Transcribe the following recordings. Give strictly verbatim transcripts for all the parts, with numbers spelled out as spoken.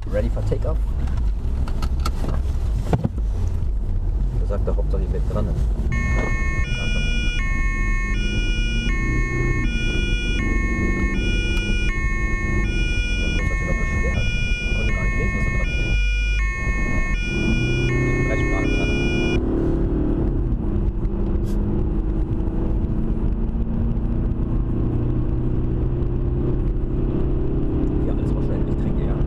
Ready for Takeoff? Er sagt doch, Hauptsache ich bin dran. Ja, schon. Ja, bloß, dass er noch beschwert hat. Ich konnte gar nicht lesen, was da dran steht. Es sind drei Sprachen dran. Ja, alles mal schnell. Ich trinke, ja.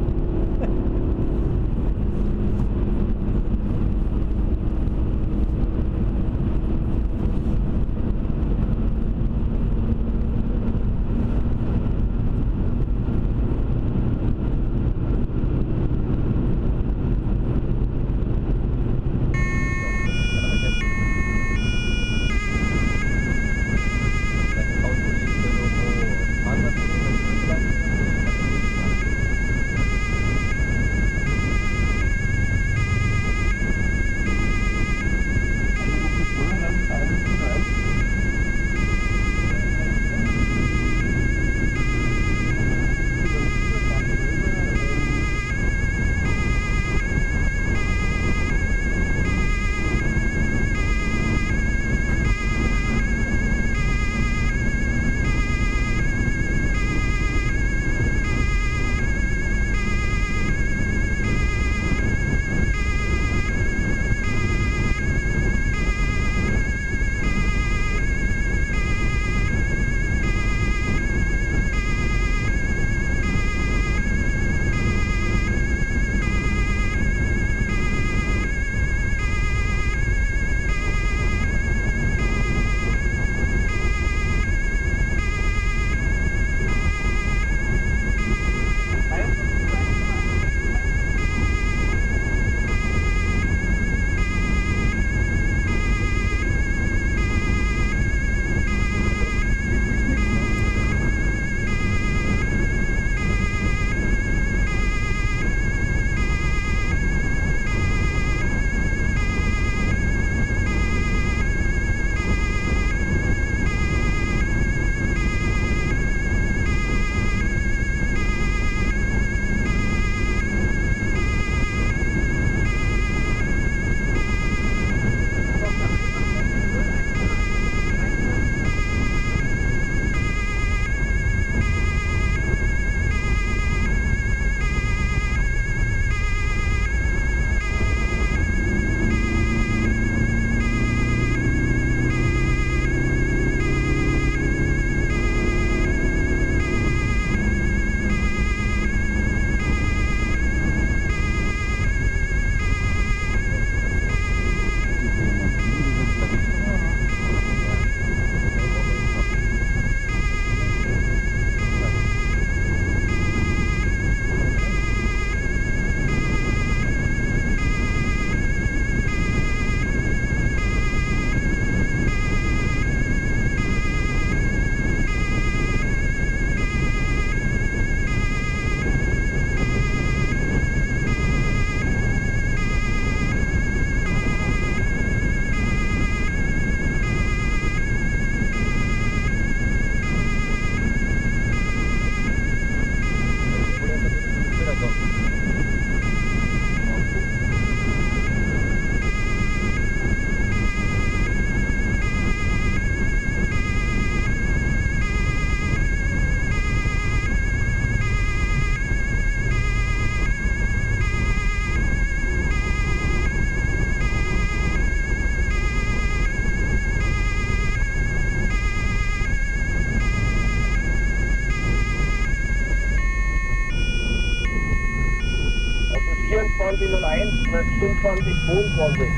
vierundzwanzig null eins, fünfundzwanzig zweiundzwanzig.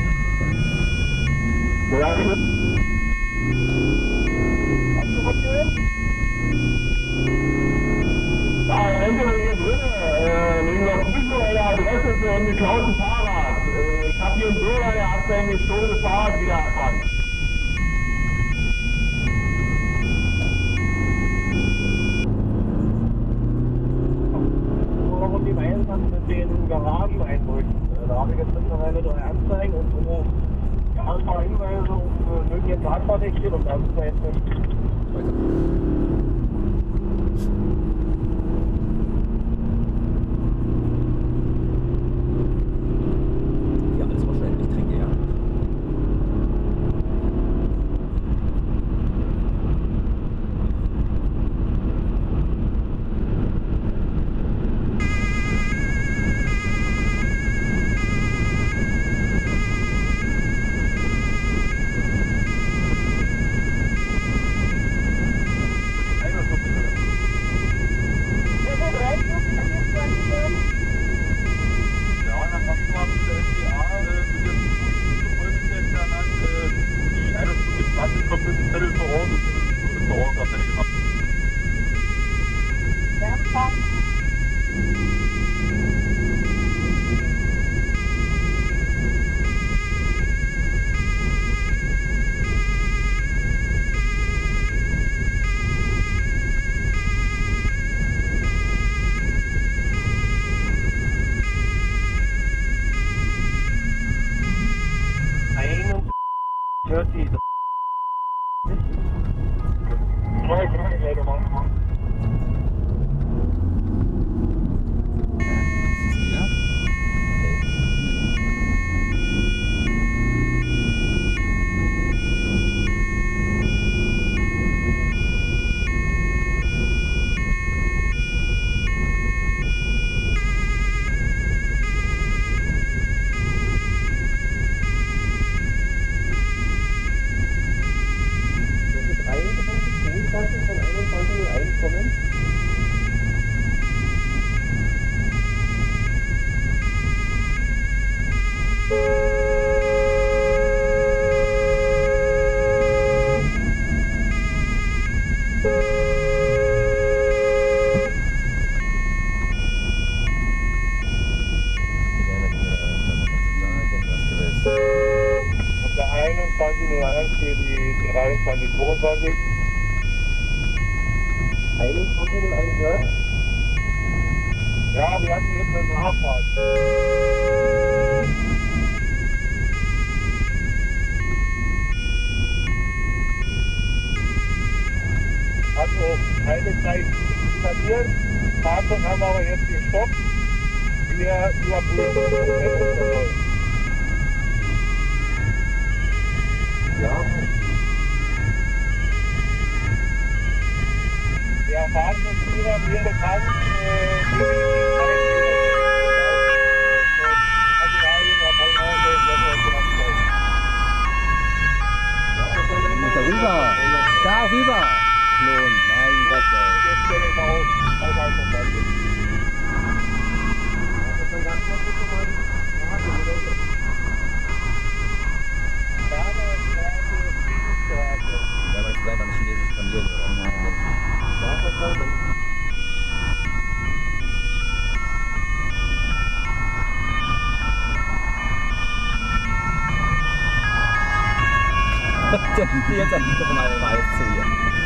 Ja, hast du was gehört? Ja, entweder hier drin, äh, wegen der Prüfung einer Adresse für ein geklautes Fahrrad. Äh, ich habe hier einen Bürger, der hat sein gestohlenes Fahrrad wieder erkannt. Und die Meilen dann mit den Garagen einrücken. Da habe ich jetzt mittlerweile drei Anzeigen und so ja, ein paar Hinweise auf mögliche Tatverdächtige und da sind wir jetzt nicht. Weiter. gehört die. Ja, ich kann nicht leider machen. Ist es wieder? zweiundzwanzig von einundzwanzig Uhr eins kommen. Die werden dann wieder das, was du sagen, was du willst. Und der einundzwanzig Uhr eins für die dreiundzwanzig zweiundzwanzig. einundzwanzig Uhr eins hört? Ja, wir hatten jetzt eine Nachfahrt. Also keine Zeit installieren. Fahrzeug haben wir aber jetzt gestoppt. Wir überprüfen und wenn uns der soll. Ja. Der Fahrzeugführer mir bekannt, äh, definitiv kein Materialien oder Vollhause, das wir uns abstellen. Muss da rüber! Da rüber! Klon, mein Gott, ey. Jetzt stelle ich mal auf, außerhalb vom Ganze. Bahnhofstraße, Friedensstraße. Ja, aber das bleibt eine chinesische Familie, oder? Ja, verstanden. Der jetzt eigentlich noch mal weiß zu hier.